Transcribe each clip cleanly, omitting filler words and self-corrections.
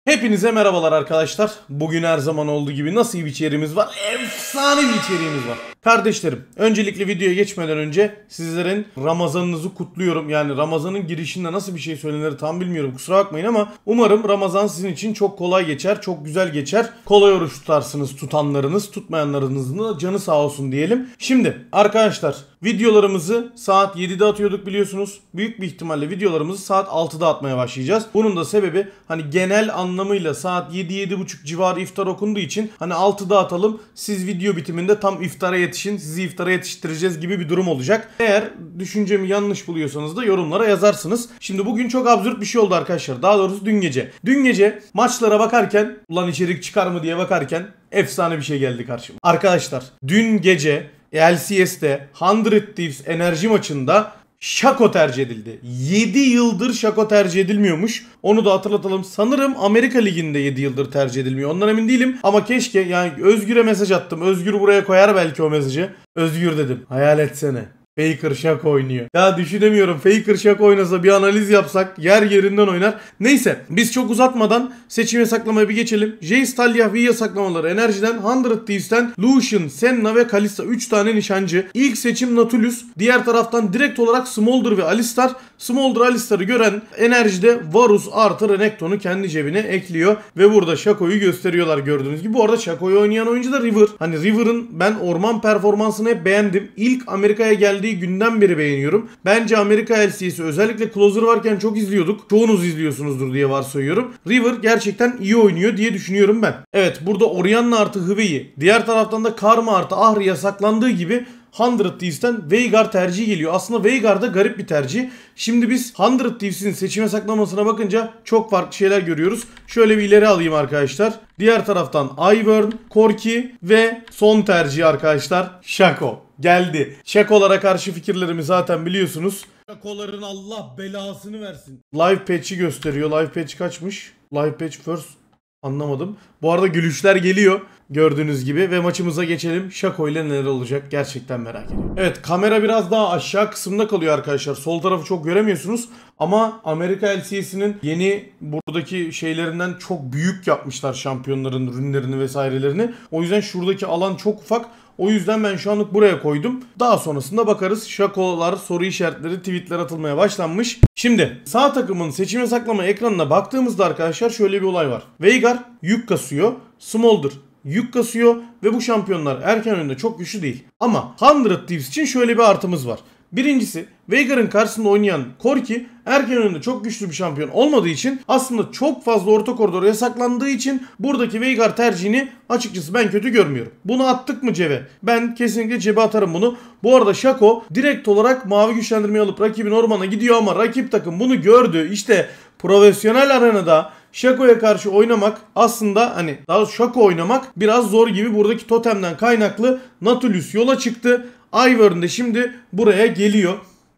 Hepinize merhabalar arkadaşlar. Bugün her zaman olduğu gibi nasıl bir içeriğimiz var? Efsane bir içeriğimiz var. Kardeşlerim, öncelikle videoya geçmeden önce sizlerin Ramazanınızı kutluyorum. Yani Ramazan'ın girişinde nasıl bir şey söylenir tam bilmiyorum, kusura bakmayın, ama umarım Ramazan sizin için çok kolay geçer, çok güzel geçer. Kolay oruç tutarsınız, tutanlarınız, tutmayanlarınızın da canı sağ olsun diyelim. Şimdi arkadaşlar, videolarımızı saat 7'de atıyorduk biliyorsunuz. Büyük bir ihtimalle videolarımızı saat 6'da atmaya başlayacağız. Bunun da sebebi hani genel anlamıyla saat 7-7.30 civarı iftar okunduğu için hani 6'da atalım. Siz video bitiminde tam iftara yetişin. Sizi iftara yetiştireceğiz gibi bir durum olacak. Eğer düşüncemi yanlış buluyorsanız da yorumlara yazarsınız. Şimdi bugün çok absürt bir şey oldu arkadaşlar. Daha doğrusu dün gece. Dün gece maçlara bakarken, ulan içerik çıkar mı diye bakarken efsane bir şey geldi karşıma. Arkadaşlar dün gece LCS'de 100 Thieves enerji maçında Shaco tercih edildi. 7 yıldır Shaco tercih edilmiyormuş. Onu da hatırlatalım. Sanırım Amerika Ligi'nde 7 yıldır tercih edilmiyor. Ondan emin değilim. Ama keşke, yani Özgür'e mesaj attım. Özgür buraya koyar belki o mesajı. Özgür dedim, hayal etsene, Faker Shaco oynuyor. Ya düşünemiyorum. Faker Shaco oynasa, bir analiz yapsak yer yerinden oynar. Neyse, biz çok uzatmadan seçim yasaklamaya bir geçelim. Jace, Talia, V yasaklamaları enerjiden, 100 Thieves'ten Lucian, Senna ve Kalista 3 tane nişancı. İlk seçim Nautilus. Diğer taraftan direkt olarak Smolder ve Alistar. Smolder, Alistar'ı gören enerjide Varus artı Renekton'u kendi cebine ekliyor. Ve burada Shaco'yu gösteriyorlar gördüğünüz gibi. Bu arada Shaco'yu oynayan oyuncu da River. Hani River'ın ben orman performansını hep beğendim. İlk Amerika'ya geldiği günden beri beğeniyorum. Bence Amerika LCS'i özellikle Closer varken çok izliyorduk. Çoğunuz izliyorsunuzdur diye varsayıyorum. River gerçekten iyi oynuyor diye düşünüyorum ben. Evet, burada Orianna artı Hıveyi, diğer taraftan da Karma artı Ahri yasaklandığı gibi 100 Thieves'ten Veigar tercihi geliyor. Aslında Veigar da garip bir tercih. Şimdi biz 100 Thieves'in seçim yasaklamasına bakınca çok farklı şeyler görüyoruz. Şöyle bir ileri alayım arkadaşlar. Diğer taraftan Ivern, Corki ve son tercih arkadaşlar Shaco geldi. Shaco'lara karşı fikirlerimi zaten biliyorsunuz. Shaco'ların Allah belasını versin. Live patch'i gösteriyor. Live patch kaçmış? Live patch first. Anlamadım. Bu arada gülüşler geliyor gördüğünüz gibi ve maçımıza geçelim. Shaco ile neler olacak gerçekten merak ediyorum. Evet, kamera biraz daha aşağı kısımda kalıyor arkadaşlar. Sol tarafı çok göremiyorsunuz ama Amerika LCS'inin yeni buradaki şeylerinden çok büyük yapmışlar, şampiyonların ürünlerini vesairelerini. O yüzden şuradaki alan çok ufak. O yüzden ben şu anlık buraya koydum. Daha sonrasında bakarız. Shaco'lar, soru işaretleri, tweetler atılmaya başlanmış. Şimdi sağ takımın seçim yasaklama ekranına baktığımızda arkadaşlar şöyle bir olay var. Veigar yük kasıyor. Smolder yük kasıyor ve bu şampiyonlar erken oyunda çok güçlü değil. Ama 100 Thieves için şöyle bir artımız var. Birincisi, Veigar'ın karşısında oynayan Corki erken oyunda çok güçlü bir şampiyon olmadığı için, aslında çok fazla orta koridor yasaklandığı için buradaki Veigar tercihini açıkçası ben kötü görmüyorum. Bunu attık mı cebe? Ben kesinlikle cebe atarım bunu. Bu arada Shaco direkt olarak mavi güçlendirmeyi alıp rakibin ormana gidiyor ama rakip takım bunu gördü. İşte profesyonel arenada Shaco'ya karşı oynamak, aslında hani daha doğrusu Shaco oynamak biraz zor gibi. Buradaki totemden kaynaklı Nautilus yola çıktı. Ivern de şimdi buraya geliyor.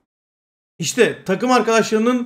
İşte takım arkadaşlarının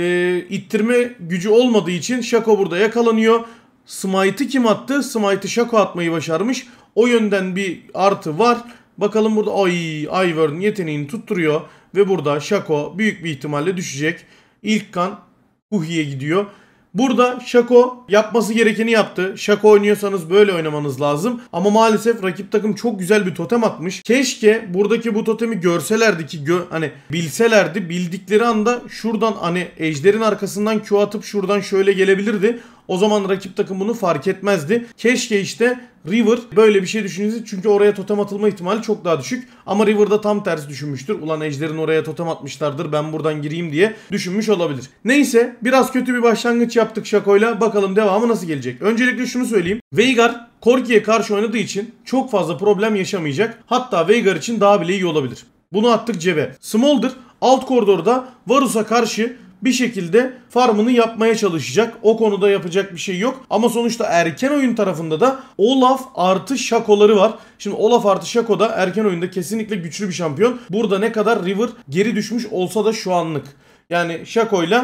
ittirme gücü olmadığı için Shaco burada yakalanıyor. Smite'ı kim attı? Smite'ı Shaco atmayı başarmış. O yönden bir artı var. Bakalım burada Ivern yeteneğini tutturuyor ve burada Shaco büyük bir ihtimalle düşecek. İlk kan Uhi'ye gidiyor. Burada Shaco yapması gerekeni yaptı. Shaco oynuyorsanız böyle oynamanız lazım. Ama maalesef rakip takım çok güzel bir totem atmış. Keşke buradaki bu totemi görselerdi ki hani bilselerdi, bildikleri anda şuradan hani ejderin arkasından Q atıp şuradan şöyle gelebilirdi. O zaman rakip takım bunu fark etmezdi. Keşke işte River böyle bir şey düşünseydi, çünkü oraya totem atılma ihtimali çok daha düşük. Ama River da tam tersi düşünmüştür. Ulan ejderin oraya totem atmışlardır, ben buradan gireyim diye düşünmüş olabilir. Neyse, biraz kötü bir başlangıç yaptık Shaco'yla. Bakalım devamı nasıl gelecek. Öncelikle şunu söyleyeyim. Veigar Corki'ye karşı oynadığı için çok fazla problem yaşamayacak. Hatta Veigar için daha bile iyi olabilir. Bunu attık cebe. Smolder alt koridorda Varus'a karşı bir şekilde farmını yapmaya çalışacak. O konuda yapacak bir şey yok. Ama sonuçta erken oyun tarafında da Olaf artı Shaco'ları var. Şimdi Olaf artı Shaco da erken oyunda kesinlikle güçlü bir şampiyon. Burada ne kadar River geri düşmüş olsa da şu anlık. Yani Shaco'yla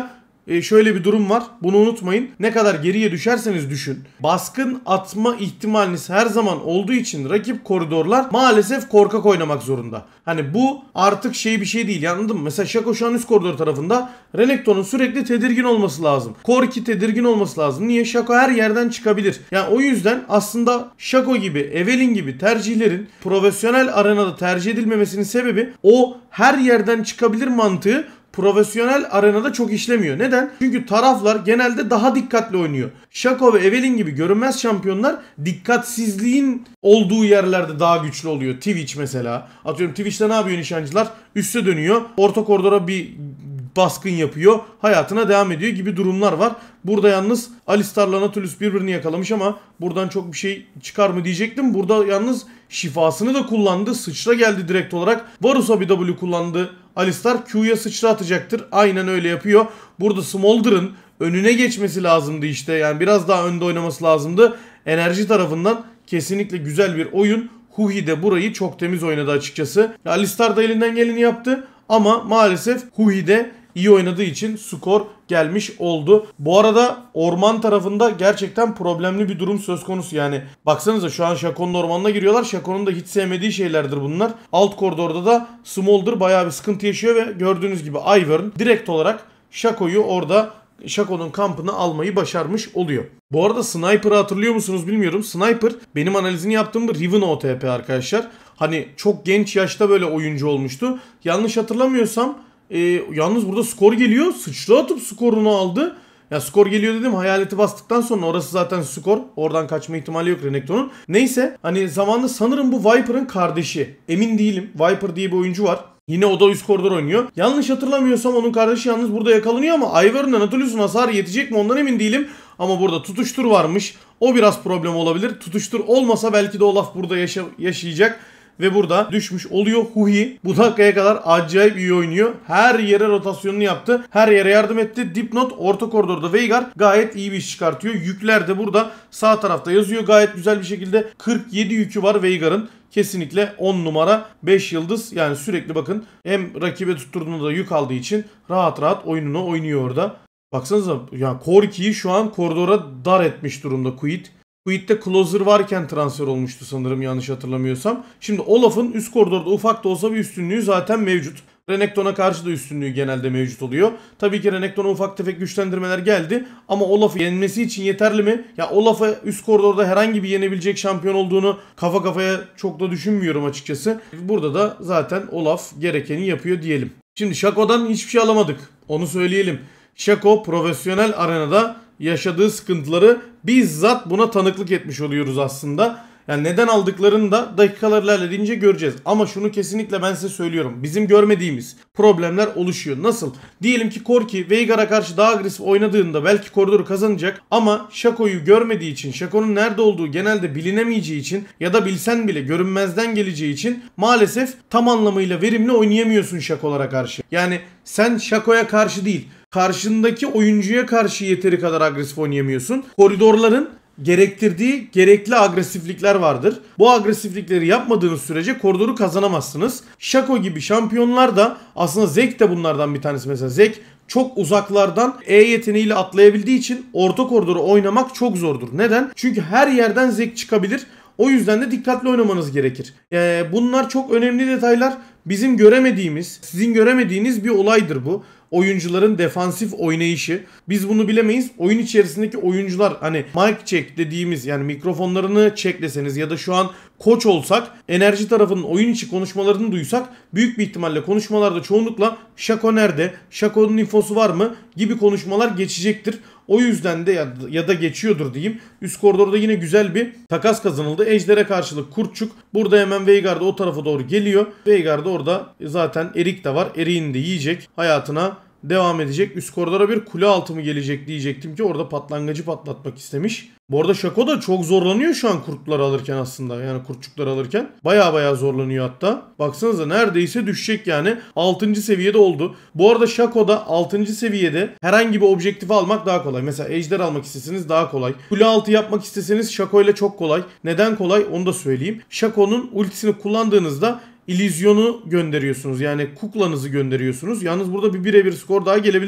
şöyle bir durum var. Bunu unutmayın. Ne kadar geriye düşerseniz düşün, baskın atma ihtimaliniz her zaman olduğu için rakip koridorlar maalesef korkak oynamak zorunda. Hani bu artık bir şey değil, anladın mı? Mesela Shaco şu an üst koridor tarafında. Renekton'un sürekli tedirgin olması lazım. Corki tedirgin olması lazım. Niye? Shaco her yerden çıkabilir. Yani o yüzden aslında Shaco gibi, Evelynn gibi tercihlerin profesyonel arenada tercih edilmemesinin sebebi o her yerden çıkabilir mantığı profesyonel arenada çok işlemiyor. Neden? Çünkü taraflar genelde daha dikkatli oynuyor. Shaco ve Evelynn gibi görünmez şampiyonlar dikkatsizliğin olduğu yerlerde daha güçlü oluyor. Twitch mesela. Atıyorum Twitch'te ne yapıyor nişancılar? Üste dönüyor. Orta koridora bir baskın yapıyor. Hayatına devam ediyor gibi durumlar var. Burada yalnız Alistar'la Nautilus birbirini yakalamış ama buradan çok bir şey çıkar mı diyecektim. Burada yalnız şifasını da kullandı. Sıçra geldi direkt olarak. Varus'a bir W kullandı. Alistar Q'ya sıçra atacaktır. Aynen öyle yapıyor. Burada Smolder'ın önüne geçmesi lazımdı işte. Yani biraz daha önde oynaması lazımdı. Enerji tarafından kesinlikle güzel bir oyun. Huhi de burayı çok temiz oynadı açıkçası. Alistar da elinden geleni yaptı. Ama maalesef Huhi de iyi oynadığı için skor gelmiş oldu. Bu arada orman tarafında gerçekten problemli bir durum söz konusu. Yani baksanıza şu an Shaco'nun ormanına giriyorlar. Shaco'nun da hiç sevmediği şeylerdir bunlar. Alt koridorda da Smolder bayağı bir sıkıntı yaşıyor ve gördüğünüz gibi Ivern direkt olarak Shaco'yu orada Shaco'nun kampını almayı başarmış oluyor. Bu arada Sniper'ı hatırlıyor musunuz bilmiyorum. Sniper benim analizini yaptığım bir Riven OTP arkadaşlar. Hani çok genç yaşta böyle oyuncu olmuştu. Yanlış hatırlamıyorsam yalnız burada skor geliyor. Sıçra atıp skorunu aldı. Ya skor geliyor dedim, hayaleti bastıktan sonra orası zaten skor. Oradan kaçma ihtimali yok Renekton'un. Neyse hani zamanında sanırım bu Viper'ın kardeşi. Emin değilim. Viper diye bir oyuncu var. Yine o da üst koridor oynuyor. Yanlış hatırlamıyorsam onun kardeşi yalnız burada yakalanıyor ama Ivern'la Nautilus'un hasarı yetecek mi ondan emin değilim. Ama burada tutuştur varmış. O biraz problem olabilir. Tutuştur olmasa belki de Olaf burada yaşayacak. Ve burada düşmüş oluyor Huhi. Bu dakikaya kadar acayip iyi oynuyor. Her yere rotasyonunu yaptı. Her yere yardım etti. Dipnot orta koridorda Veigar gayet iyi bir iş çıkartıyor. Yükler de burada sağ tarafta yazıyor. Gayet güzel bir şekilde 47 yükü var Veigar'ın. Kesinlikle 10 numara 5 yıldız. Yani sürekli bakın hem rakibe tutturduğunda da yük aldığı için rahat rahat oyununu oynuyor orada. Baksanıza ya Corki'yi şu an koridora dar etmiş durumda Kuit. Kuit'te Closer varken transfer olmuştu sanırım yanlış hatırlamıyorsam. Şimdi Olaf'ın üst koridorda ufak da olsa bir üstünlüğü zaten mevcut. Renekton'a karşı da üstünlüğü genelde mevcut oluyor. Tabii ki Renekton'a ufak tefek güçlendirmeler geldi. Ama Olaf'ı yenmesi için yeterli mi? Ya Olaf'a üst koridorda herhangi bir yenebilecek şampiyon olduğunu kafa kafaya çok da düşünmüyorum açıkçası. Burada da zaten Olaf gerekeni yapıyor diyelim. Şimdi Shaco'dan hiçbir şey alamadık. Onu söyleyelim. Shaco profesyonel arenada yaşadığı sıkıntıları bizzat buna tanıklık etmiş oluyoruz aslında. Yani neden aldıklarını da dakikalar ilerlediğince göreceğiz. Ama şunu kesinlikle ben size söylüyorum. Bizim görmediğimiz problemler oluşuyor. Nasıl? Diyelim ki Corki Veigar'a karşı daha agresif oynadığında belki koridoru kazanacak. Ama Shaco'yu görmediği için, Shaco'nun nerede olduğu genelde bilinemeyeceği için ya da bilsen bile görünmezden geleceği için maalesef tam anlamıyla verimli oynayamıyorsun Shaco'lara karşı. Yani sen Shaco'ya karşı değil, karşındaki oyuncuya karşı yeteri kadar agresif oynayamıyorsun. Koridorların gerektirdiği gerekli agresiflikler vardır. Bu agresiflikleri yapmadığınız sürece koridoru kazanamazsınız. Shaco gibi şampiyonlar da aslında Zek de bunlardan bir tanesi. Mesela Zek çok uzaklardan E yeteneğiyle atlayabildiği için orta koridoru oynamak çok zordur. Neden? Çünkü her yerden Zek çıkabilir. O yüzden de dikkatli oynamanız gerekir. Bunlar çok önemli detaylar. Bizim göremediğimiz, sizin göremediğiniz bir olaydır bu. Oyuncuların defansif oynayışı. Biz bunu bilemeyiz. Oyun içerisindeki oyuncular hani mic check dediğimiz yani mikrofonlarını checkleseniz ya da şu an koç olsak enerji tarafının oyun içi konuşmalarını duysak büyük bir ihtimalle konuşmalarda çoğunlukla Shaco nerede? Shaco'nun infosu var mı? Gibi konuşmalar geçecektir. O yüzden de ya da geçiyordur diyeyim. Üst koridorda yine güzel bir takas kazanıldı. Ejder'e karşılık Kurtçuk. Burada hemen Veigar da o tarafa doğru geliyor. Veigar da orada zaten Erik de var. Erik'ini de yiyecek. Hayatına devam edecek. Üst koridora bir kule altı mı gelecek diyecektim ki orada patlangıcı patlatmak istemiş. Bu arada Shaco da çok zorlanıyor şu an kurtları alırken aslında. Yani kurtçukları alırken. Baya zorlanıyor hatta. Baksanıza neredeyse düşecek yani. 6. seviyede oldu. Bu arada Shaco'da 6. seviyede herhangi bir objektifi almak daha kolay. Mesela ejder almak isteseniz daha kolay. Kule altı yapmak isteseniz Shaco ile çok kolay. Neden kolay onu da söyleyeyim. Shaco'nun ultisini kullandığınızda İllüzyonu gönderiyorsunuz. Yani kuklanızı gönderiyorsunuz. Yalnız burada bir birebir skor daha gelebilir.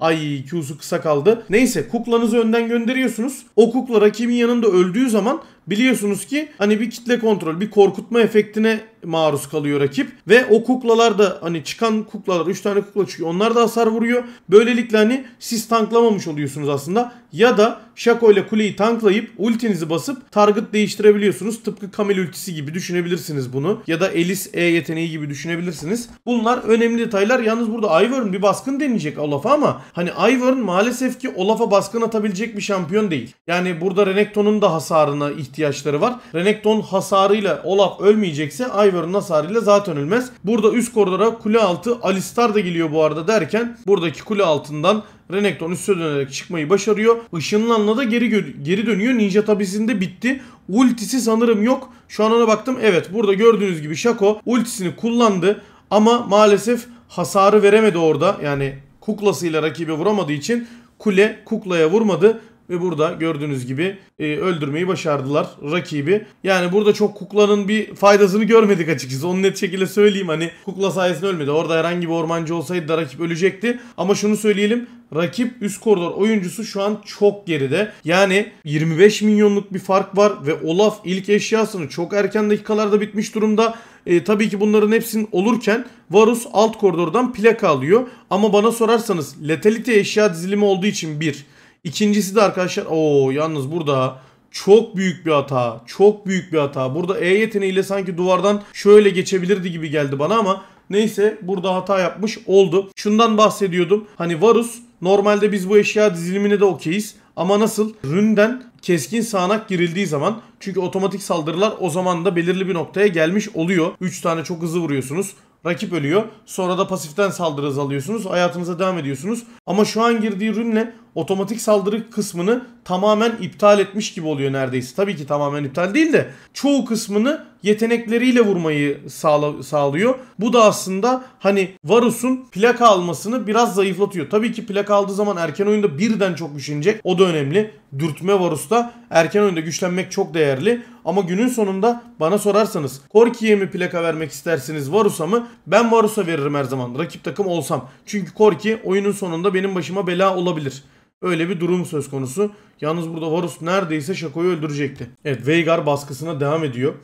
Ay Q'su kısa kaldı. Neyse kuklanızı önden gönderiyorsunuz. O kukla rakibin yanında öldüğü zaman biliyorsunuz ki hani bir kitle kontrol, bir korkutma efektine maruz kalıyor rakip. Ve o kuklalar da hani çıkan kuklalar 3 tane kukla çıkıyor. Onlar da hasar vuruyor. Böylelikle hani siz tanklamamış oluyorsunuz aslında. Ya da Shaco ile kuleyi tanklayıp ultinizi basıp target değiştirebiliyorsunuz. Tıpkı Camille ultisi gibi düşünebilirsiniz bunu. Ya da Elis E yeteneği gibi düşünebilirsiniz. Bunlar önemli detaylar. Yalnız burada Ivern bir baskın deneyecek Olaf'a ama hani Ivern maalesef ki Olaf'a baskın atabilecek bir şampiyon değil. Yani burada Renekton'un da hasarına ihtiyaçları var. Renekton hasarıyla Olaf ölmeyecekse Ivern'ın hasarıyla zaten ölmez. Burada üst koridora kule altı Alistar da geliyor bu arada derken buradaki kule altından Renekton üste dönerek çıkmayı başarıyor. Işınlanla da geri dönüyor. Ninja tabisinde bitti. Ultisi sanırım yok. Şu an ona baktım. Evet burada gördüğünüz gibi Shaco ultisini kullandı. Ama maalesef hasarı veremedi orada. Yani kuklasıyla rakibe vuramadığı için kule kuklaya vurmadı. Ve burada gördüğünüz gibi öldürmeyi başardılar rakibi. Yani burada çok kuklanın bir faydasını görmedik açıkçası. Onu net şekilde söyleyeyim. Hani kukla sayesinde ölmedi. Orada herhangi bir ormancı olsaydı da rakip ölecekti. Ama şunu söyleyelim. Rakip üst koridor oyuncusu şu an çok geride. Yani 25 milyonluk bir fark var. Ve Olaf ilk eşyasını çok erken dakikalarda bitmiş durumda. Tabii ki bunların hepsinin olurken Varus alt koridordan plaka alıyor. Ama bana sorarsanız letality eşya dizilimi olduğu için bir. İkincisi de arkadaşlar yalnız burada çok büyük bir hata. Çok büyük bir hata. Burada E yeteneğiyle sanki duvardan şöyle geçebilirdi gibi geldi bana ama neyse burada hata yapmış oldu. Şundan bahsediyordum. Hani Varus normalde biz bu eşya dizilimine de okeyiz. Ama nasıl? Ründen keskin sağanak girildiği zaman çünkü otomatik saldırılar o zaman da belirli bir noktaya gelmiş oluyor. 3 tane çok hızlı vuruyorsunuz. Rakip ölüyor. Sonra da pasiften saldırı hızı alıyorsunuz. Hayatınıza devam ediyorsunuz. Ama şu an girdiği rünle otomatik saldırı kısmını tamamen iptal etmiş gibi oluyor neredeyse. Tabii ki tamamen iptal değil de çoğu kısmını yetenekleriyle vurmayı sağlıyor. Bu da aslında hani Varus'un plaka almasını biraz zayıflatıyor. Tabii ki plaka aldığı zaman erken oyunda birden çok güçlenecek. O da önemli. Dürtme Varus'ta erken oyunda güçlenmek çok değerli. Ama günün sonunda bana sorarsanız Corki'ye mi plaka vermek istersiniz Varus'a mı? Ben Varus'a veririm her zaman rakip takım olsam. Çünkü Corki oyunun sonunda benim başıma bela olabilir. Öyle bir durum söz konusu. Yalnız burada Varus neredeyse Shaco'yu öldürecekti. Evet Veigar baskısına devam ediyor.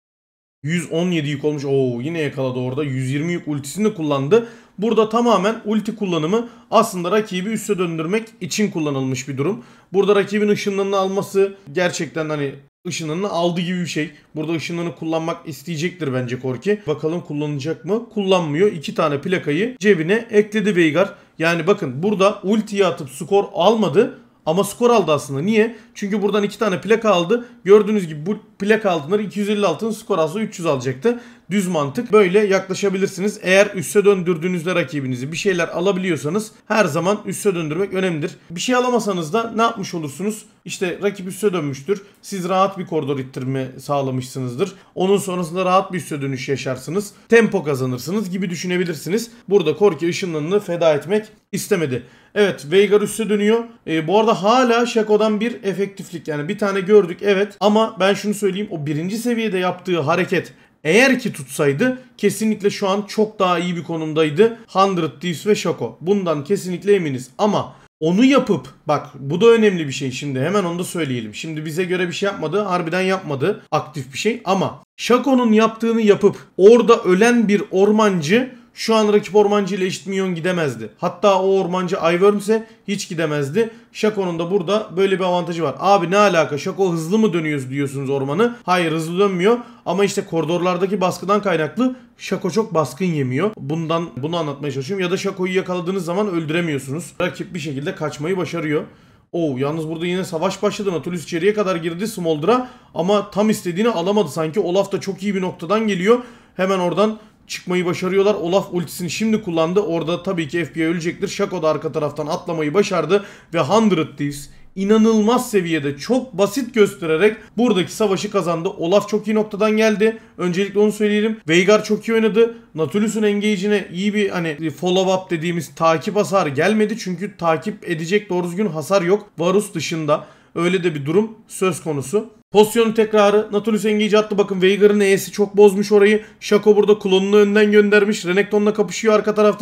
117 yük olmuş. Yine yakaladı orada. 120 yük ultisini de kullandı. Burada tamamen ulti kullanımı aslında rakibi üste döndürmek için kullanılmış bir durum. Burada rakibin ışınlarını alması gerçekten hani ışınlarını aldı gibi bir şey. Burada ışınlarını kullanmak isteyecektir bence Corki. Bakalım kullanacak mı? Kullanmıyor. 2 tane plakayı cebine ekledi Veigar. Yani bakın burada ultiyi atıp skor almadı. Ama skor aldı aslında. Niye? Çünkü buradan 2 tane plaka aldı. Gördüğünüz gibi bu plaka altınları 250 altın, skor alsa 300 alacaktı. Düz mantık. Böyle yaklaşabilirsiniz. Eğer üste döndürdüğünüzde rakibinizi bir şeyler alabiliyorsanız her zaman üste döndürmek önemlidir. Bir şey alamasanız da ne yapmış olursunuz? İşte rakip üste dönmüştür. Siz rahat bir koridor ittirme sağlamışsınızdır. Onun sonrasında rahat bir üste dönüş yaşarsınız. Tempo kazanırsınız gibi düşünebilirsiniz. Burada Corki ışınlarını feda etmek istemedi. Evet Veigar üste dönüyor. Bu arada hala Shaco'dan bir efektiflik yani bir tane gördük evet. Ama ben şunu söyleyeyim o birinci seviyede yaptığı hareket eğer ki tutsaydı kesinlikle şu an çok daha iyi bir konumdaydı. 100 Thieves ve Shaco. Bundan kesinlikle eminiz. Ama onu yapıp bak bu da önemli bir şey şimdi hemen onu da söyleyelim. Şimdi bize göre bir şey yapmadı. Harbiden yapmadı. Aktif bir şey ama Shaco'nun yaptığını yapıp orada ölen bir ormancı şu an rakip ormancı ile eşit milyon gidemezdi. Hatta o ormancı Ivern ise hiç gidemezdi. Shaco'nun da burada böyle bir avantajı var. Abi ne alaka Shaco hızlı mı dönüyoruz diyorsunuz ormanı. Hayır hızlı dönmüyor. Ama işte koridorlardaki baskıdan kaynaklı Shaco çok baskın yemiyor. Bunu anlatmaya çalışıyorum. Ya da Shaco'yu yakaladığınız zaman öldüremiyorsunuz. Rakip bir şekilde kaçmayı başarıyor. Yalnız burada yine savaş başladı. Nautilus içeriye kadar girdi Smolder'a. Ama tam istediğini alamadı sanki. Olaf da çok iyi bir noktadan geliyor. Hemen oradan çıkmayı başarıyorlar. Olaf ultisini şimdi kullandı. Orada tabii ki FBI ölecektir. Shaco da arka taraftan atlamayı başardı. Ve 100 Thieves inanılmaz seviyede çok basit göstererek buradaki savaşı kazandı. Olaf çok iyi noktadan geldi. Öncelikle onu söyleyelim. Veigar çok iyi oynadı. Nautilus'un engage'ine iyi bir hani follow up dediğimiz takip hasarı gelmedi. Çünkü takip edecek doğru düzgün hasar yok. Varus dışında. Öyle de bir durum söz konusu. Pozisyonun tekrarı. Nautilus engage attı. Bakın Veigar'ın E'si çok bozmuş orayı. Shaco burada klonunu önden göndermiş. Renekton'la kapışıyor arka tarafta.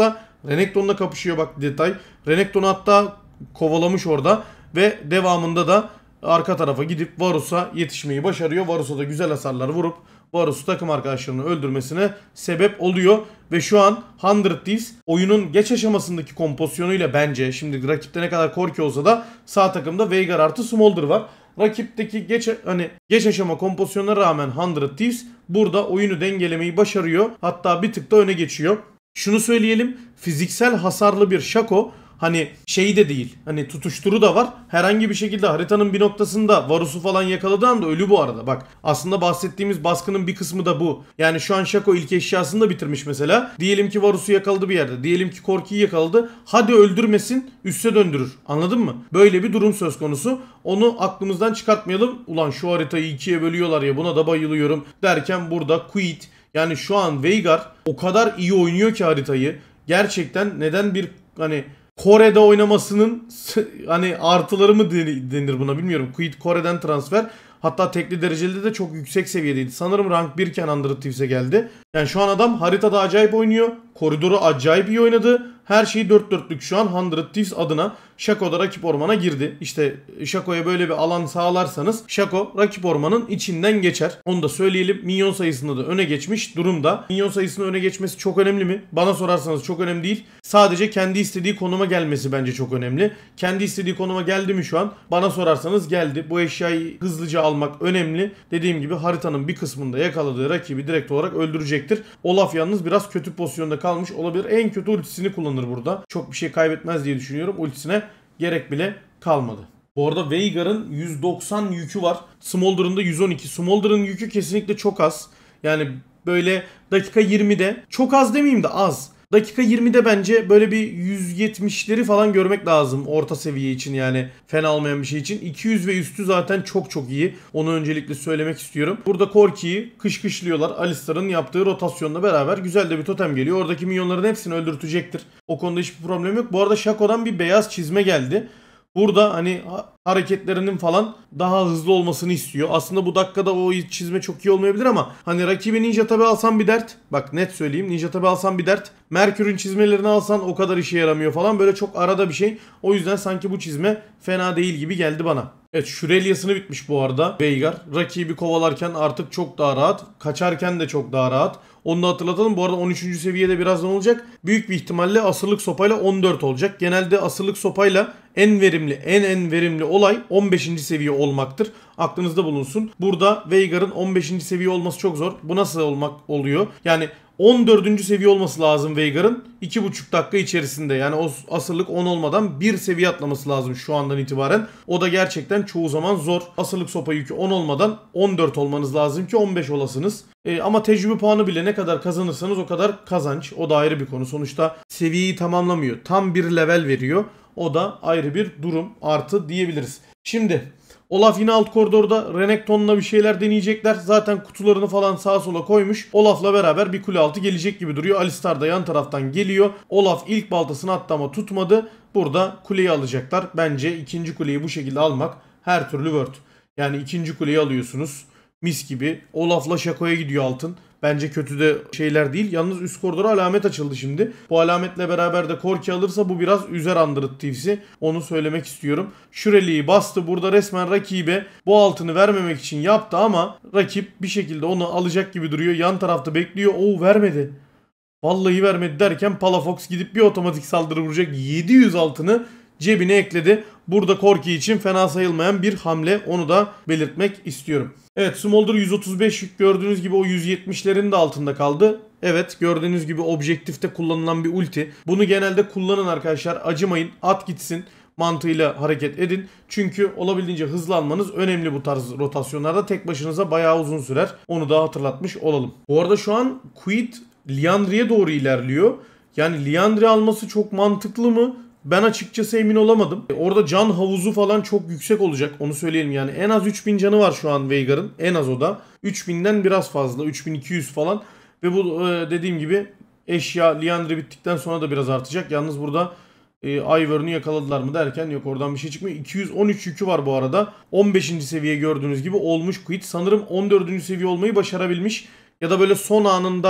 Renekton'la kapışıyor bak detay. Renekton'u hatta kovalamış orada ve devamında da arka tarafa gidip Varus'a yetişmeyi başarıyor. Varus'a da güzel hasarlar vurup Varus takım arkadaşlarını öldürmesine sebep oluyor. Ve şu an 100 Thieves oyunun geç aşamasındaki kompozisyonuyla bence, şimdi rakipte ne kadar Corki olsa da sağ takımda Veigar artı Smolder var. Rakipteki geç aşama kompozisyonuna rağmen 100 Thieves burada oyunu dengelemeyi başarıyor. Hatta bir tık da öne geçiyor. Şunu söyleyelim, fiziksel hasarlı bir Shaco hani şey de değil. Hani tutuşturu da var. Herhangi bir şekilde haritanın bir noktasında Varus'u falan yakaladığı anda ölü bu arada. Bak aslında bahsettiğimiz baskının bir kısmı da bu. Yani şu an Shaco ilk eşyasını da bitirmiş mesela. Diyelim ki Varus'u yakaladı bir yerde. Diyelim ki Corki'yi yakaladı. Hadi öldürmesin, üste döndürür. Anladın mı? Böyle bir durum söz konusu. Onu aklımızdan çıkartmayalım. Ulan şu haritayı ikiye bölüyorlar ya, buna da bayılıyorum derken burada Quit, yani şu an Veigar o kadar iyi oynuyor ki haritayı. Gerçekten neden bir hani Kore'de oynamasının hani artıları mı denir buna bilmiyorum. Quid Kore'den transfer. Hatta tekli dereceli de çok yüksek seviyedeydi. Sanırım rank 1 iken 100 Thieves'e geldi. Yani şu an adam haritada acayip oynuyor. Koridoru acayip iyi oynadı. Her şeyi dört dörtlük şu an 100 Thieves adına. Shaco da rakip ormana girdi. İşte Shaco'ya böyle bir alan sağlarsanız Shaco rakip ormanın içinden geçer. Onu da söyleyelim. Minyon sayısında da öne geçmiş durumda. Minyon sayısının öne geçmesi çok önemli mi? Bana sorarsanız çok önemli değil. Sadece kendi istediği konuma gelmesi bence çok önemli. Kendi istediği konuma geldi mi şu an? Bana sorarsanız geldi. Bu eşyayı hızlıca almak önemli. Dediğim gibi haritanın bir kısmında yakaladığı rakibi direkt olarak öldürecektir. Olaf yalnız biraz kötü pozisyonda kalmış olabilir. En kötü ultisini kullanır burada. Çok bir şey kaybetmez diye düşünüyorum. Ultisine gerek bile kalmadı. Bu arada Veigar'ın 190 yükü var. Smolder'ın da 112. Smolder'ın yükü kesinlikle çok az. Yani böyle dakika 20'de, çok az demeyeyim de az. Dakika 20'de bence böyle bir 170'leri falan görmek lazım orta seviye için, yani fena olmayan bir şey için. 200 ve üstü zaten çok çok iyi. Onu öncelikle söylemek istiyorum. Burada Corki'yi kışkışlıyorlar. Alistar'ın yaptığı rotasyonla beraber güzel de bir totem geliyor. Oradaki minyonların hepsini öldürtecektir. O konuda hiçbir problem yok. Bu arada Shaco'dan bir beyaz çizme geldi. Burada hani hareketlerinin falan daha hızlı olmasını istiyor. Aslında bu dakikada o çizme çok iyi olmayabilir ama hani rakibi Ninja Tabi alsan bir dert. Bak net söyleyeyim, Ninja Tabi alsan bir dert. Merkür'ün çizmelerini alsan o kadar işe yaramıyor falan. Böyle çok arada bir şey. O yüzden sanki bu çizme fena değil gibi geldi bana. Evet, Şurelya'sını bitmiş bu arada Veigar. Rakibi kovalarken artık çok daha rahat. Kaçarken de çok daha rahat. Onu da hatırlatalım. Bu arada 13. seviyede birazdan olacak. Büyük bir ihtimalle asırlık sopayla 14 olacak. Genelde asırlık sopayla en verimli olay 15. seviye olmaktır. Aklınızda bulunsun. Burada Veigar'ın 15. seviye olması çok zor. Bu nasıl oluyor? Yani 14. seviye olması lazım Veigar'ın 2,5 dakika içerisinde. Yani o asırlık 10 olmadan bir seviye atlaması lazım şu andan itibaren. O da gerçekten çoğu zaman zor. Asırlık sopa yükü 10 olmadan 14 olmanız lazım ki 15 olasınız. Ama tecrübe puanı bile ne kadar kazanırsanız o kadar kazanç. O da ayrı bir konu. Sonuçta seviyeyi tamamlamıyor. Tam bir level veriyor. O da ayrı bir durum, artı diyebiliriz. Şimdi Olaf yine alt koridorda Renekton'la bir şeyler deneyecekler. Zaten kutularını falan sağa sola koymuş. Olaf'la beraber bir kule altı gelecek gibi duruyor. Alistar da yan taraftan geliyor. Olaf ilk baltasını attı ama tutmadı. Burada kuleyi alacaklar. Bence ikinci kuleyi bu şekilde almak her türlü worth. Yani ikinci kuleyi alıyorsunuz. Mis gibi. Olaf'la Shaco'ya gidiyor altın. Bence kötü de şeyler değil. Yalnız üst koridora alamet açıldı şimdi. Bu alametle beraber de Corki alırsa bu biraz üzer 100 Thieves'i. Onu söylemek istiyorum. Şureli'yi bastı. Burada resmen rakibe bu altını vermemek için yaptı ama rakip bir şekilde onu alacak gibi duruyor. Yan tarafta bekliyor. Oo, vermedi. Vallahi vermedi derken Palafox gidip bir otomatik saldırı vuracak. 700 altını cebine ekledi. Burada Corki için fena sayılmayan bir hamle, onu da belirtmek istiyorum. Evet, Smolder 135 yük, gördüğünüz gibi o 170'lerin de altında kaldı. Evet, gördüğünüz gibi objektifte kullanılan bir ulti. Bunu genelde kullanın arkadaşlar, acımayın, at gitsin mantığıyla hareket edin. Çünkü olabildiğince hızlı almanız önemli bu tarz rotasyonlarda. Tek başınıza bayağı uzun sürer. Onu da hatırlatmış olalım. Bu arada şu an Quid Liandry'e doğru ilerliyor. Yani Liandry alması çok mantıklı mı? Ben açıkçası emin olamadım. Orada can havuzu falan çok yüksek olacak. Onu söyleyelim yani. En az 3000 canı var şu an Veigar'ın. En az o da. 3000'den biraz fazla. 3200 falan. Ve bu dediğim gibi eşya Liandry bittikten sonra da biraz artacak. Yalnız burada Ivern'ı yakaladılar mı derken yok, oradan bir şey çıkmıyor. 213 yükü var bu arada. 15. seviye gördüğünüz gibi olmuş Quid. Sanırım 14. seviye olmayı başarabilmiş. Ya da böyle son anında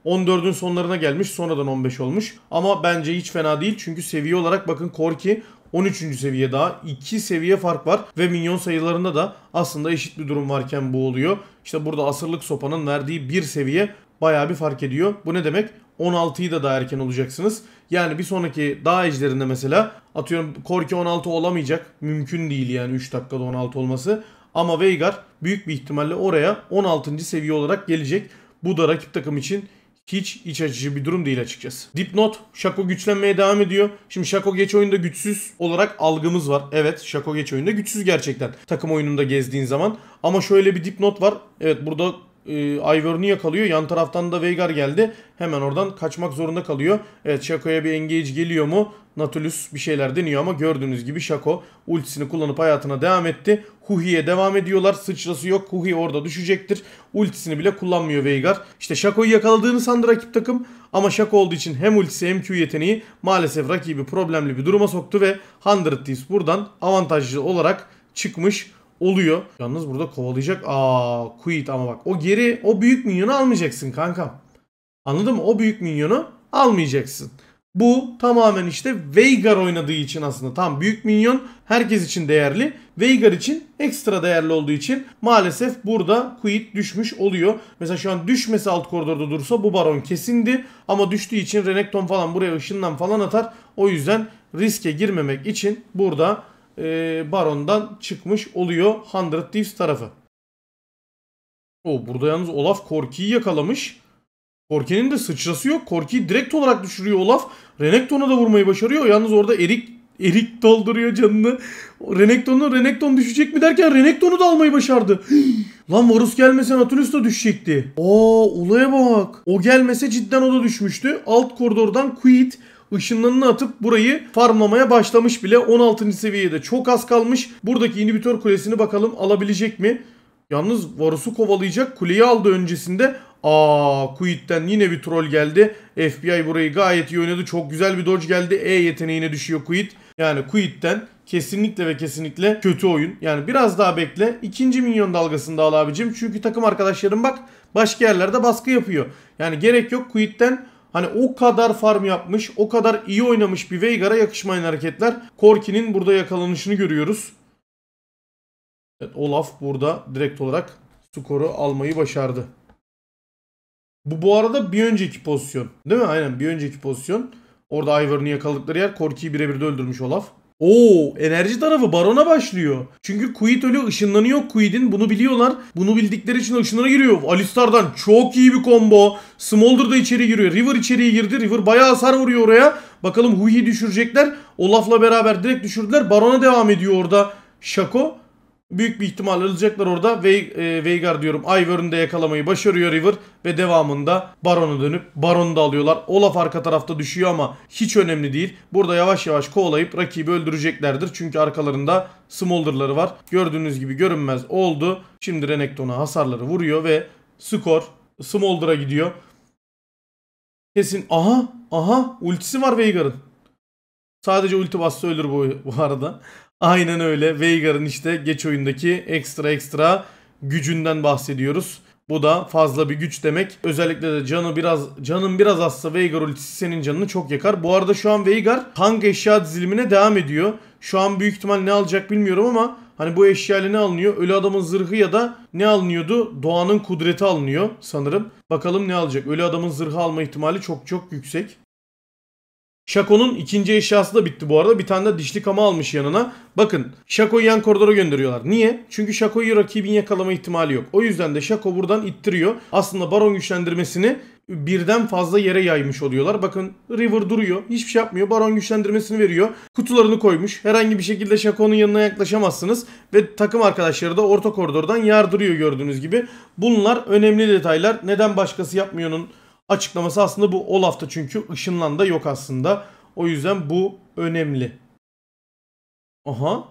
14'ün sonlarına gelmiş, sonradan 15 olmuş. Ama bence hiç fena değil çünkü seviye olarak bakın Corki 13. seviye daha. 2 seviye fark var ve minyon sayılarında da aslında eşit bir durum varken bu oluyor. İşte burada asırlık sopanın verdiği bir seviye bayağı bir fark ediyor. Bu ne demek? 16'yı da daha erken olacaksınız. Yani bir sonraki dağ ejderinde mesela atıyorum Corki 16 olamayacak. Mümkün değil yani 3 dakikada 16 olması. Ama Veigar büyük bir ihtimalle oraya 16. seviye olarak gelecek. Bu da rakip takım için hiç iç açıcı bir durum değil açıkçası. Dipnot, Shaco güçlenmeye devam ediyor. Şimdi Shaco geç oyunda güçsüz olarak algımız var. Evet, Shaco geç oyunda güçsüz gerçekten. Takım oyununda gezdiğin zaman. Ama şöyle bir dipnot var. Evet, burada Ivern'ı yakalıyor. Yan taraftan da Veigar geldi. Hemen oradan kaçmak zorunda kalıyor. Evet, Shaco'ya bir engage geliyor mu? Nautilus bir şeyler deniyor ama gördüğünüz gibi Shaco ultisini kullanıp hayatına devam etti. Huhi'ye devam ediyorlar. Sıçrası yok. Huhi orada düşecektir. Ultisini bile kullanmıyor Veigar. İşte Shaco'yu yakaladığını sandı rakip takım. Ama Shaco olduğu için hem ultisi hem Q yeteneği maalesef rakibi problemli bir duruma soktu ve 100 Thieves buradan avantajlı olarak çıkmış oluyor. Yalnız burada kovalayacak. Quit ama bak o büyük minyonu almayacaksın kankam. Anladın mı? O büyük minyonu almayacaksın. Bu tamamen işte Veigar oynadığı için aslında. Tam büyük minyon herkes için değerli. Veigar için ekstra değerli olduğu için maalesef burada Quit düşmüş oluyor. Mesela şu an düşmesi alt koridorda dursa bu baron kesindi. Ama düştüğü için Renekton falan buraya ışından falan atar. O yüzden riske girmemek için burada barondan çıkmış oluyor 100 Thieves tarafı. Burada yalnız Olaf Corki'yi yakalamış. Corki'nin de sıçrası yok. Corki'yi direkt olarak düşürüyor Olaf. Renekton'a da vurmayı başarıyor. Yalnız orada Erik dolduruyor canını. Renekton düşecek mi derken Renekton'u da almayı başardı. Lan Varus gelmese Nautilus da düşecekti. Olaya bak. O gelmese cidden o da düşmüştü. Alt koridordan Quit ışınlarını atıp burayı farmlamaya başlamış bile. 16. seviyede çok az kalmış. Buradaki inhibitör kulesini bakalım alabilecek mi? Yalnız Varus'u kovalayacak. Kuleyi aldı öncesinde. Quit'ten yine bir troll geldi. FBI burayı gayet iyi oynadı. Çok güzel bir dodge geldi. Yeteneğine düşüyor Quit. Yani Quit'ten kesinlikle ve kesinlikle kötü oyun. Yani biraz daha bekle. İkinci minyon dalgasında al abicim. Çünkü takım arkadaşlarım bak başka yerlerde baskı yapıyor. Yani gerek yok Quit'ten. Hani o kadar farm yapmış, o kadar iyi oynamış bir Veigar'a yakışmayan hareketler. Corki'nin burada yakalanışını görüyoruz. Evet, Olaf burada direkt olarak skoru almayı başardı. Bu arada bir önceki pozisyon. Değil mi? Aynen bir önceki pozisyon. Orada Ivern'ı yakaladıkları yer. Corki'yi birebir de öldürmüş Olaf. Enerji tarafı Baron'a başlıyor. Çünkü Quit öyle ışınlanıyor Quit'in. Bunu biliyorlar. Bunu bildikleri için ışınlara giriyor. Alistar'dan çok iyi bir combo. Smolder da içeri giriyor. River içeriye girdi. River bayağı hasar vuruyor oraya. Bakalım Hui'yi düşürecekler. Olaf'la beraber direkt düşürdüler. Baron'a devam ediyor orada Shaco. Büyük bir ihtimal alacaklar orada. Veigar diyorum. Ivern'ı da yakalamayı başarıyor River. Ve devamında Baron'a dönüp Baron'u da alıyorlar. Olaf arka tarafta düşüyor ama hiç önemli değil. Burada yavaş yavaş kovalayıp rakibi öldüreceklerdir. Çünkü arkalarında Smolder'ları var. Gördüğünüz gibi görünmez oldu. Şimdi Renekton'a hasarları vuruyor ve skor Smolder'a gidiyor. Kesin. Aha. Ultisi var Veigar'ın. Sadece ulti bassa ölür bu arada. Aynen öyle. Veigar'ın işte geç oyundaki ekstra gücünden bahsediyoruz. Bu da fazla bir güç demek. Özellikle de canın biraz azsa Veigar ultisi senin canını çok yakar. Bu arada şu an Veigar tank eşya dizilimine devam ediyor. Şu an büyük ihtimal ne alacak bilmiyorum ama hani bu eşyayla ne alınıyor? Ölü adamın zırhı ya da ne alınıyordu? Doğanın kudreti alınıyor sanırım. Bakalım ne alacak? Ölü adamın zırhı alma ihtimali çok yüksek. Shaco'nun ikinci eşyası da bitti bu arada. Bir tane de dişli kama almış yanına. Bakın Shaco'yu yan koridora gönderiyorlar. Niye? Çünkü Shaco'yu rakibin yakalama ihtimali yok. O yüzden de Shaco buradan ittiriyor. Aslında baron güçlendirmesini birden fazla yere yaymış oluyorlar. Bakın River duruyor. Hiçbir şey yapmıyor. Baron güçlendirmesini veriyor. Kutularını koymuş. Herhangi bir şekilde Shaco'nun yanına yaklaşamazsınız. Ve takım arkadaşları da orta koridordan yardırıyor gördüğünüz gibi. Bunlar önemli detaylar. Neden başkası yapmıyor'nun açıklaması aslında bu. Olaf'ta çünkü ışınlan da yok aslında. O yüzden bu önemli. Aha.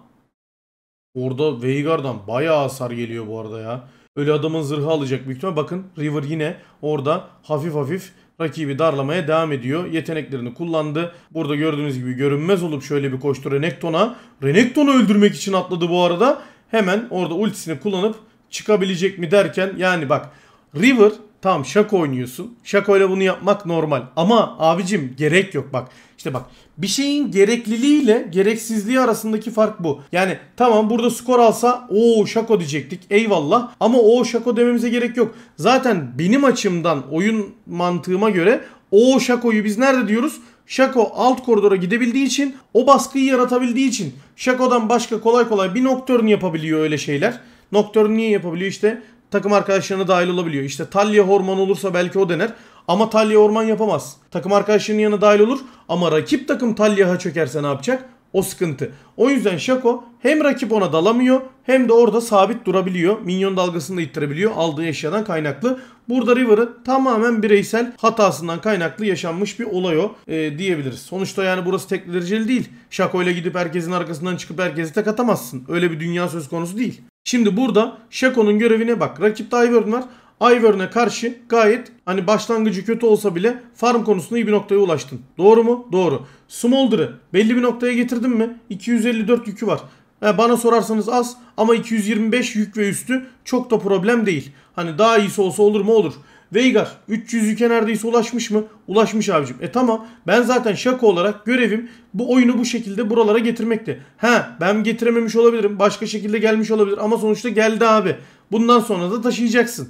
Orada Veigar'dan bayağı hasar geliyor bu arada ya. Ölü adamın zırhı alacak büyük ihtimal. Bakın River yine orada hafif rakibi darlamaya devam ediyor. Yeteneklerini kullandı. Burada gördüğünüz gibi görünmez olup şöyle bir koştu Renekton'a. Renekton'u öldürmek için atladı bu arada. Hemen orada ultisini kullanıp çıkabilecek mi derken yani bak River Tamam, Shaco oynuyorsun. Shaco ile bunu yapmak normal. Ama abicim gerek yok bak. İşte bak, bir şeyin gerekliliği ile gereksizliği arasındaki fark bu. Yani tamam, burada skor alsa o Shaco diyecektik, eyvallah, ama o Shaco dememize gerek yok. Zaten benim açımdan, oyun mantığıma göre o Shaco'yu biz nerede diyoruz? Shaco alt koridora gidebildiği için, o baskıyı yaratabildiği için. Shaco'dan başka kolay kolay bir Nocturne yapabiliyor öyle şeyler. Nocturne niye yapabiliyor? İşte takım arkadaşlarına dahil olabiliyor. İşte Talia Orman olursa belki o dener. Ama Talia Orman yapamaz. Takım arkadaşlarının yanına dahil olur. Ama rakip takım Talia'ya çökerse ne yapacak? O sıkıntı. O yüzden Shaco hem rakip ona dalamıyor hem de orada sabit durabiliyor. Minyon dalgasını da ittirebiliyor aldığı eşyadan kaynaklı. Burada River'ı tamamen bireysel hatasından kaynaklı yaşanmış bir olay o diyebiliriz. Sonuçta yani burası tek dereceli değil. Shaco ile gidip herkesin arkasından çıkıp herkesi tek atamazsın. Öyle bir dünya söz konusu değil. Şimdi burada Shaco'nun görevine bak. Rakipte Ivern var. Ivern'e karşı gayet hani başlangıcı kötü olsa bile farm konusunda iyi bir noktaya ulaştın. Doğru mu? Doğru. Smolder'ı belli bir noktaya getirdin mi? 254 yükü var. Bana sorarsanız az, ama 225 yük ve üstü çok da problem değil. Hani daha iyisi olsa olur mu? Olur. Veigar 300 yüke neredeyse ulaşmış mı? Ulaşmış abicim. Tamam, ben zaten Shaco olarak görevim bu oyunu bu şekilde buralara getirmekti. Ben getirememiş olabilirim. Başka şekilde gelmiş olabilir ama sonuçta geldi abi. Bundan sonra da taşıyacaksın.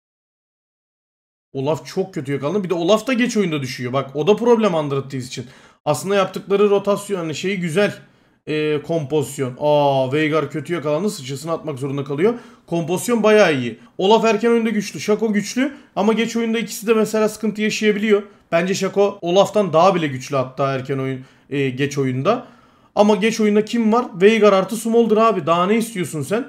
Olaf çok kötü yakaladı. Bir de Olaf da geç oyunda düşüyor. Bak, o da problem Undead Thieves için. Aslında yaptıkları rotasyon hani şeyi güzel. Kompozisyon. Veigar kötü yakalandı. Sıçrasını atmak zorunda kalıyor. Kompozisyon bayağı iyi. Olaf erken oyunda güçlü. Shaco güçlü. Ama geç oyunda ikisi de mesela sıkıntı yaşayabiliyor. Bence Shaco Olaf'tan daha bile güçlü hatta erken oyun geç oyunda. Ama geç oyunda kim var? Veigar artı Smolder abi. Daha ne istiyorsun sen?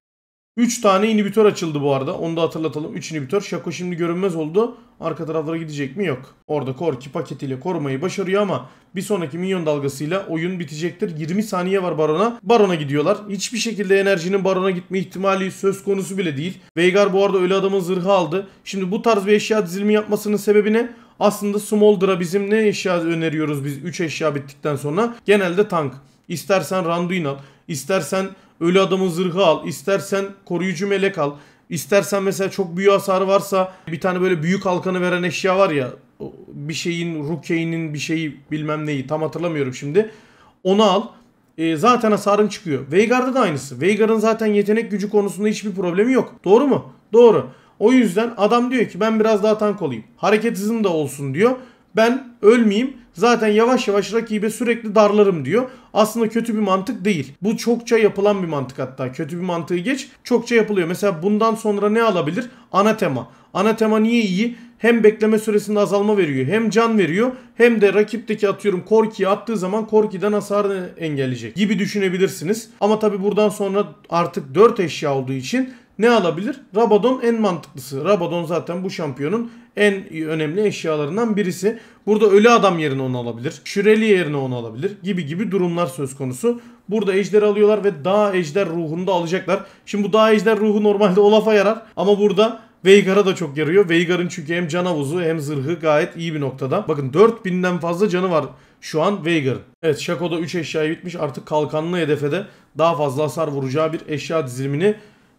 3 tane inhibitör açıldı bu arada. Onu da hatırlatalım. 3 inhibitör. Shaco şimdi görünmez oldu. Arka taraflara gidecek mi? Yok. Orada Corki paketiyle korumayı başarıyor ama bir sonraki minyon dalgasıyla oyun bitecektir. 20 saniye var Baron'a. Baron'a gidiyorlar. Hiçbir şekilde enerjinin Baron'a gitme ihtimali söz konusu bile değil. Veigar bu arada ölü adamın zırhı aldı. Şimdi bu tarz bir eşya dizilimi yapmasının sebebi ne? Aslında Smolder'a bizim ne eşya öneriyoruz biz 3 eşya bittikten sonra? Genelde tank. İstersen Randuin al. İstersen ölü adamın zırhı al. İstersen koruyucu melek al. İstersen mesela çok büyük hasarı varsa bir tane böyle büyük halkanı veren eşya var ya. Bir şeyin Ruke'nin bir şeyi bilmem neyi tam hatırlamıyorum şimdi. Onu al. Zaten hasarın çıkıyor. Veigar'da da aynısı. Veigar'ın zaten yetenek gücü konusunda hiçbir problemi yok. Doğru mu? Doğru. O yüzden adam diyor ki ben biraz daha tank olayım. Hareket hızım da olsun diyor. Ben ölmeyeyim. Zaten yavaş yavaş rakibe sürekli darlarım diyor. Aslında kötü bir mantık değil. Bu çokça yapılan bir mantık hatta. Kötü bir mantığı geç. Çokça yapılıyor. Mesela bundan sonra ne alabilir? Anatema. Anatema niye iyi? Hem bekleme süresinde azalma veriyor. Hem can veriyor. Hem de rakipteki atıyorum Corki'ye attığı zaman Corki'den hasarını engelleyecek gibi düşünebilirsiniz. Ama tabi buradan sonra artık 4 eşya olduğu için ne alabilir? Rabadon en mantıklısı. Rabadon zaten bu şampiyonun en önemli eşyalarından birisi. Burada ölü adam yerine onu alabilir. Şüreli yerine onu alabilir. Gibi durumlar söz konusu. Burada ejderi alıyorlar ve dağ ejder ruhunu da alacaklar. Şimdi bu dağ ejder ruhu normalde Olaf'a yarar. Ama burada Veigar'a da çok yarıyor. Veigar'ın çünkü hem can havuzu hem zırhı gayet iyi bir noktada. Bakın 4000'den fazla canı var şu an Veigar'ın. Evet, Shaco'da 3 eşyayı bitmiş. Artık kalkanlı hedefe de daha fazla hasar vuracağı bir eşya dizilimini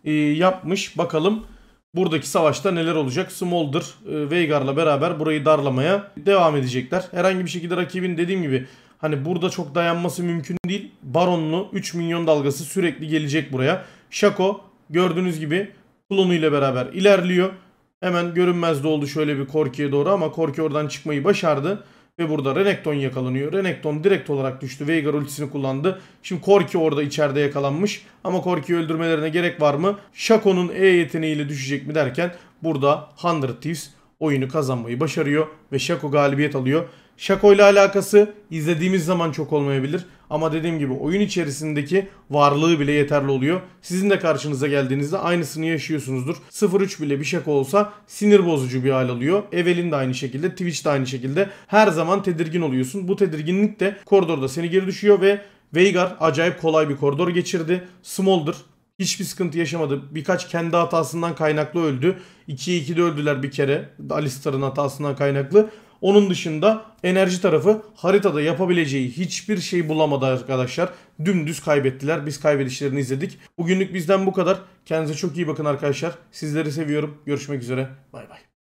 yapmış. Bakalım buradaki savaşta neler olacak? Smolder Veigar'la beraber burayı darlamaya devam edecekler. Herhangi bir şekilde rakibin dediğim gibi hani burada çok dayanması mümkün değil. Baronlu 3 milyon dalgası sürekli gelecek buraya. Shaco gördüğünüz gibi klonuyla beraber ilerliyor. Hemen görünmezde oldu şöyle bir Corki'ye doğru ama Corki oradan çıkmayı başardı. Ve burada Renekton yakalanıyor. Renekton direkt olarak düştü. Veigar ultisini kullandı. Şimdi Corki orada içeride yakalanmış. Ama Corki'yi öldürmelerine gerek var mı? Shaco'nun E yeteneğiyle düşecek mi derken burada Undead Thieves oyunu kazanmayı başarıyor. Ve Shaco galibiyet alıyor. Shaco ile alakası izlediğimiz zaman çok olmayabilir. Ama dediğim gibi oyun içerisindeki varlığı bile yeterli oluyor. Sizin de karşınıza geldiğinizde aynısını yaşıyorsunuzdur. 0-3 bile bir Shaco olsa sinir bozucu bir hal alıyor. Evelyn de aynı şekilde, Twitch de aynı şekilde. Her zaman tedirgin oluyorsun. Bu tedirginlik de koridorda seni geri düşüyor ve Veigar acayip kolay bir koridor geçirdi. Smolder hiçbir sıkıntı yaşamadı. Birkaç kendi hatasından kaynaklı öldü. 2'ye 2'de öldüler bir kere. Alistar'ın hatasından kaynaklı. Onun dışında enerji tarafı haritada yapabileceği hiçbir şey bulamadı arkadaşlar. Dümdüz kaybettiler. Biz kaybedişlerini izledik. Bugünlük bizden bu kadar. Kendinize çok iyi bakın arkadaşlar. Sizleri seviyorum. Görüşmek üzere. Bay bay.